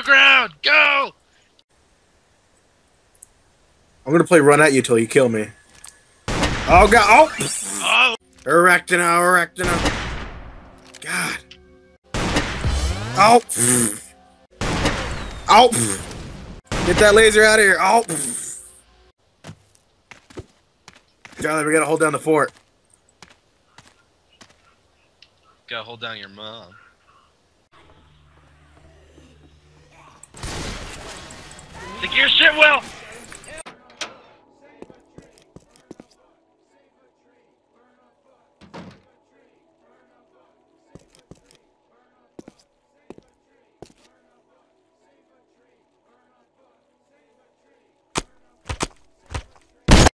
ground! Go! I'm gonna play run at you till you kill me. Oh god! Oh! Oh! Erectino. God. Oh! Oh! Get that laser out of here! Oh! Charlie, we gotta hold down the fort. Gotta hold down your mom. Think your shit will!